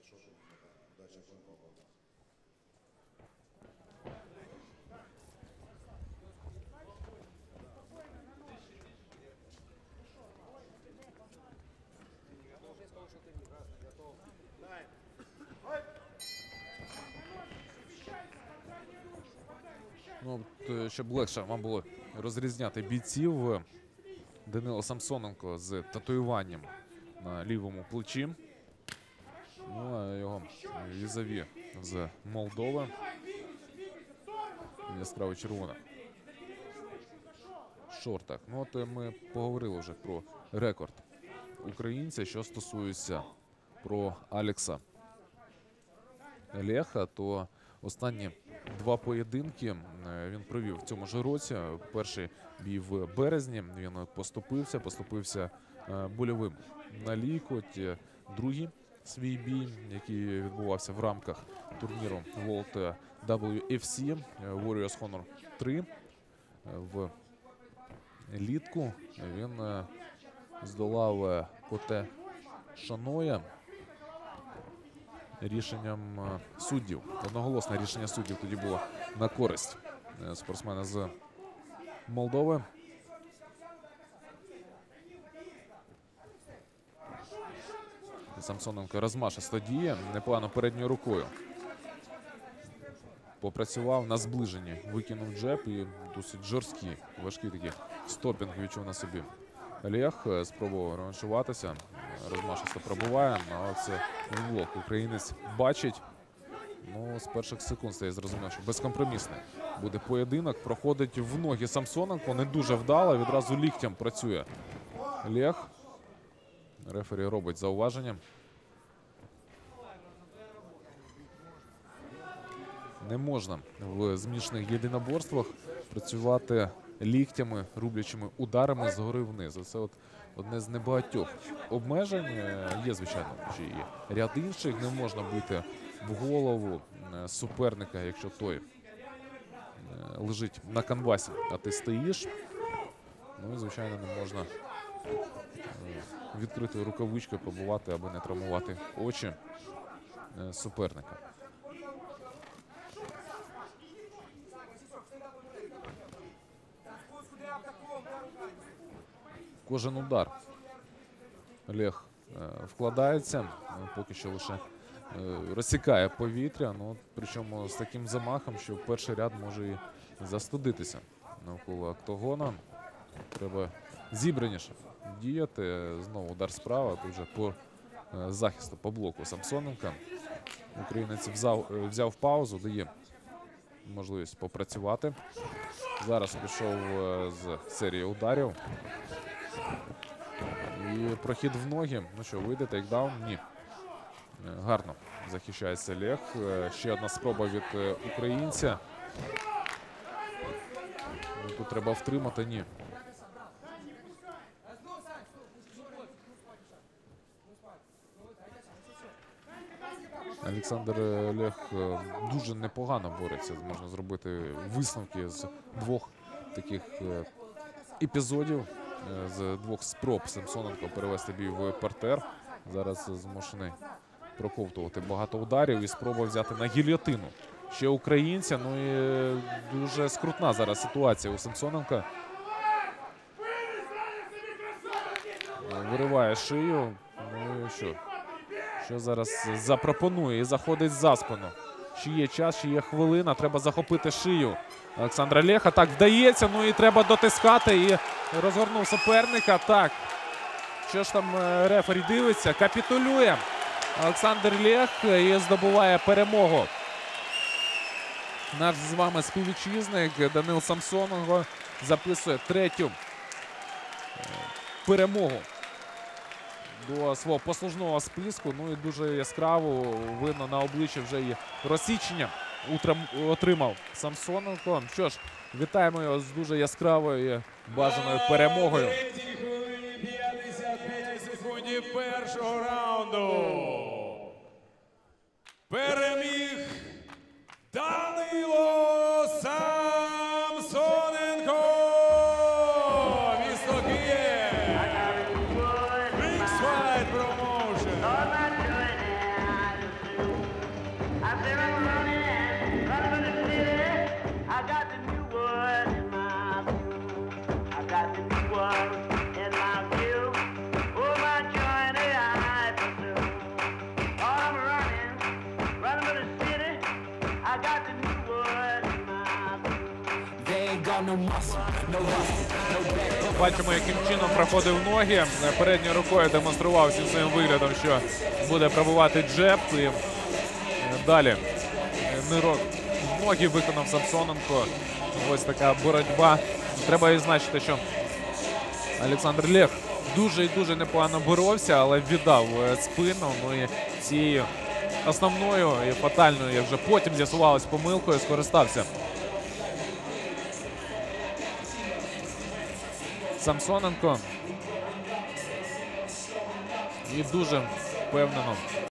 Ну, щоб легше вам було розрізняти бійців, Данило Самсоненко з татуюванням на лівому плечі. Ну, а його візаві з Молдови. Яскраво червона. Шортах. Ну, от ми поговорили вже про рекорд українця. Що стосується про Алекса Леха, то останні два поєдинки він провів в цьому ж році. Перший бій в березні, він поступився больовим на лікоть. Другий свій бій, який відбувався в рамках турніру World WFC Warriors Honor 3 в літку, він здолав Коте Шаноя рішенням суддів. Одноголосне рішення суддів тоді було на користь спортсмена з Молдови. Самсоненко розмашисто діє, непогано передньою рукою попрацював на зближенні, викинув джеб і досить жорсткий, важкий такий стопінг відчув на собі. Лех спробував реваншуватися, розмашисто пробуває, але це блок українець бачить. Ну, з перших секунд стає зрозуміло, що безкомпромісний буде поєдинок. Проходить в ноги Самсоненко, не дуже вдало, відразу ліктем працює Лех. Рефері робить зауваження. Не можна в змішаних єдиноборствах працювати ліктями, рублячими ударами згори вниз. Це от одне з небагатьох обмежень. Є, звичайно, ще і ряд інших. Не можна бити в голову суперника, якщо той лежить на канвасі, а ти стоїш. Ну і, звичайно, не можна відкритою рукавичкою побувати, аби не травмувати очі суперника. Кожен удар Лех вкладається, поки що лише розсікає повітря, ну, причому з таким замахом, що перший ряд може і застудитися навколо октагона. Треба зібраніше діяти. Знову удар справа, тут вже по захисту, по блоку Самсоненка. Українець взяв паузу, дає можливість попрацювати. Зараз пішов з серії ударів. І прохід в ноги. Ну що, вийде тейкдаун? Ні. Гарно захищається Лех. Ще одна спроба від українця. Тут треба втримати. Ні. Олександр Лех дуже непогано бореться. Можна зробити висновки з двох таких епізодів, з двох спроб Самсоненко перевести бій в партер. Зараз змушений проковтувати багато ударів і спроба взяти на гільйотину ще українця. Ну і дуже скрутна зараз ситуація у Самсоненка. Вириває шию. Ну і що? Що зараз запропонує і заходить за спину. Ще є час, ще є хвилина. Треба захопити шию Олександра Леха. Так, вдається. Ну і треба дотискати. І розгорнув суперника. Так. Що ж там рефері дивиться? Капітулює Олександр Лех і здобуває перемогу. Наш з вами співвітчизник Данил Самсоненко записує третю перемогу до свого послужного списку. Ну і дуже яскраво видно на обличчі вже і розсічення отримав Самсоненко. Що ж, вітаємо його з дуже яскравою і бажаною перемогою. 55 секунд першого раунду. Переміг Данило Самсоненко. Місто Київ. Big Fight Promotion. Бачимо, яким чином проходив ноги. Передньою рукою демонстрував всім своїм виглядом, що буде пробувати джеб. І далі нирок в ноги виконав Самсоненко. Ось така боротьба. Треба відзначити, що Олександр Лєх дуже і дуже непогано боровся, але віддав спину. Ну і цією основною і фатальною, як вже потім з'ясувалось, помилкою скористався Самсоненко. І дуже впевнено